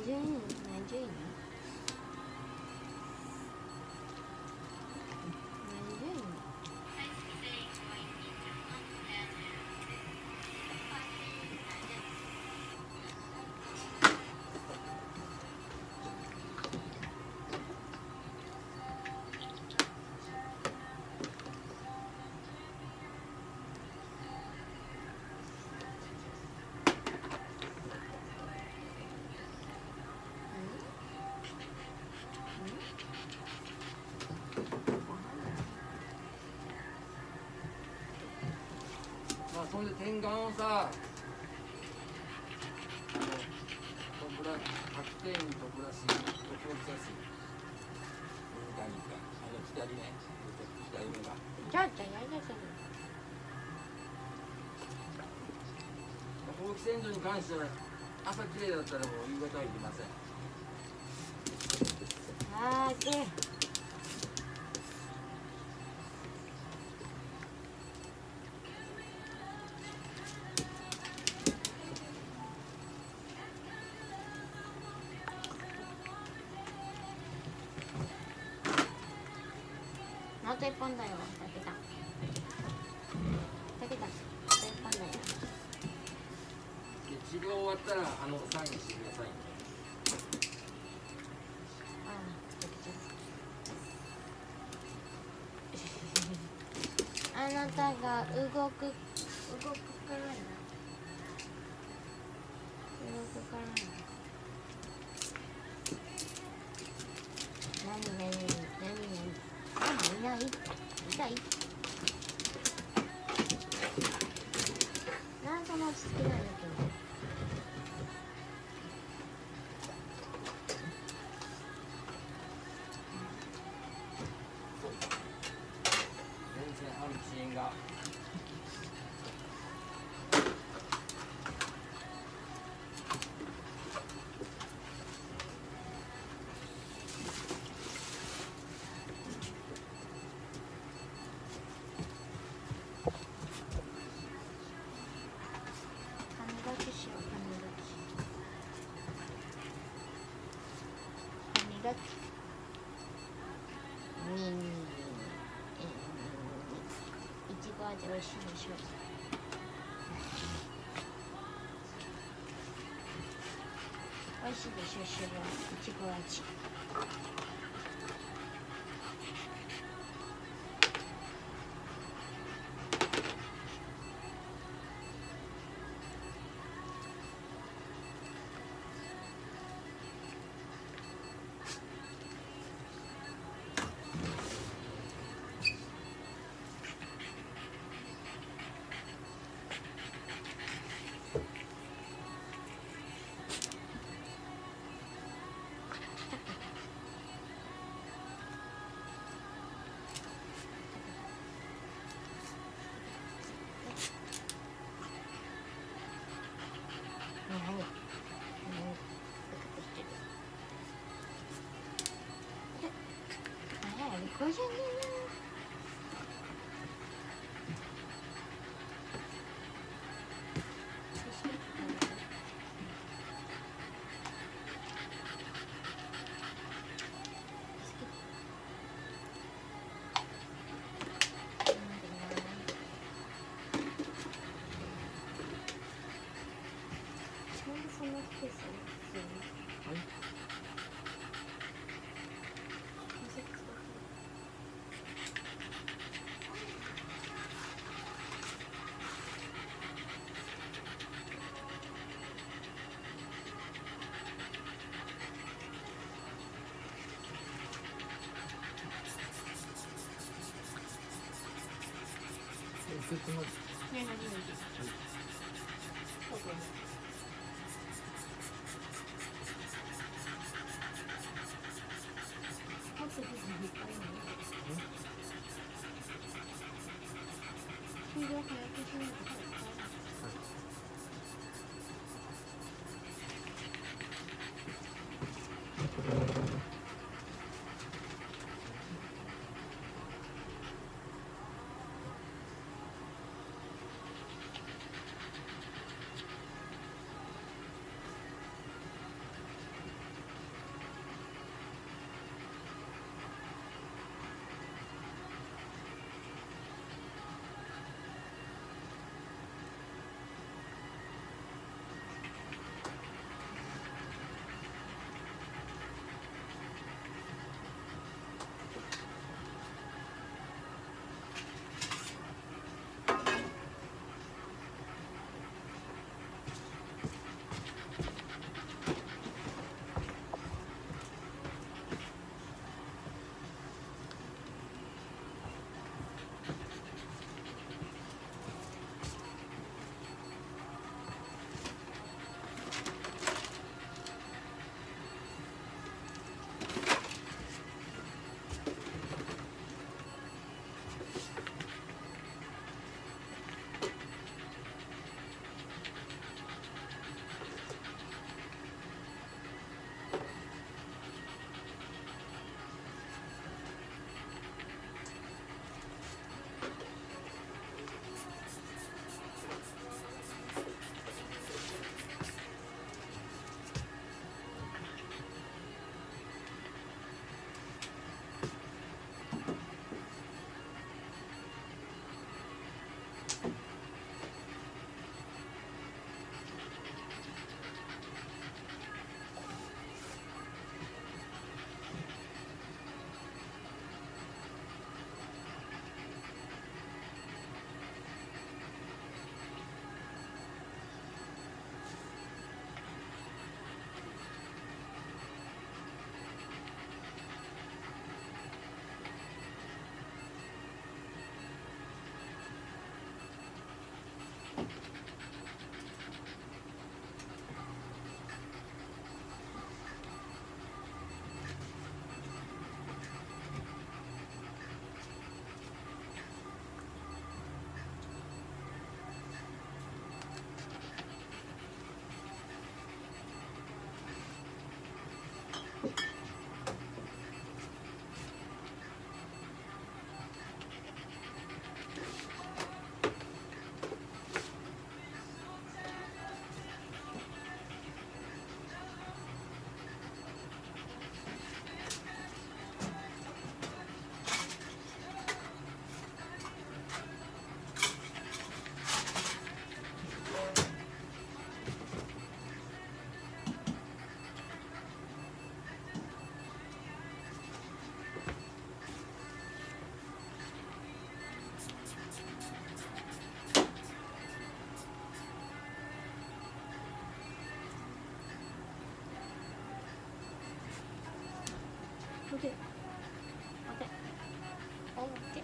十位何十位なそんで天眼をさ、白点とブラシ、と表記やすい。左ね、左目が。 じゃあじゃあやりなさい。 放棄洗浄に関しては朝きれいだったらもう夕方はいりません。 あーで。あと1本だよ。炊けた。炊けた。あと1本だよ。 で治療終わったらサインしてください。 ああ、炊けちゃった。あなたが動くからな。動くからな。何痛いなんその落ち着きないんだけど全然安心がいちご味美味しいでしょ。美味しいでしょ、いちご味。これじゃねえな。そんなスペース必要？はい。 オッケー。オッケー。オッケー。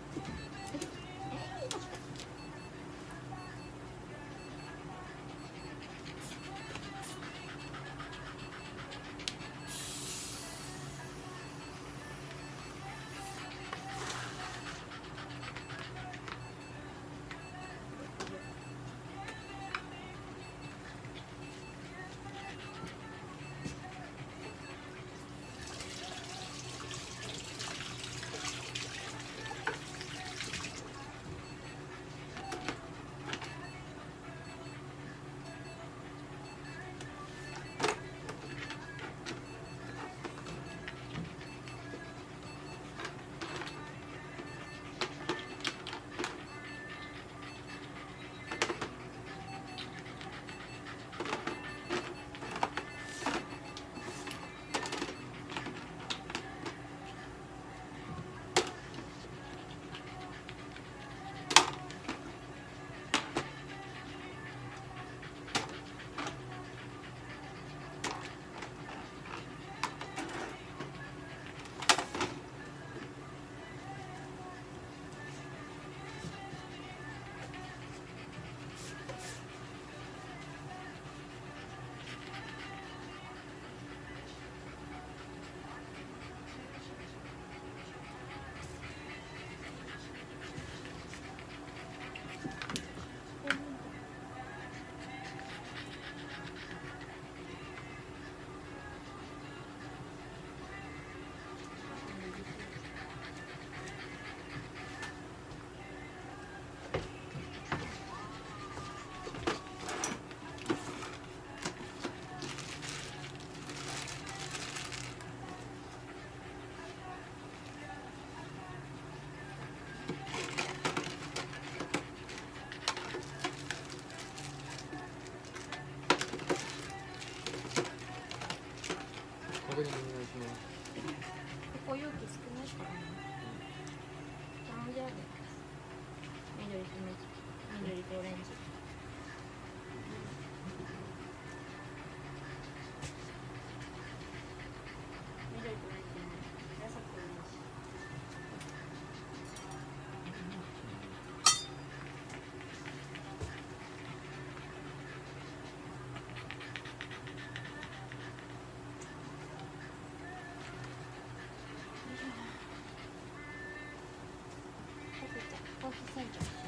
確認お願いします。 ここ容器少ないからね。じゃあ、じゃあ、緑とオレンジ。緑とオレンジね。紫とオレンジ。コーヒー船長。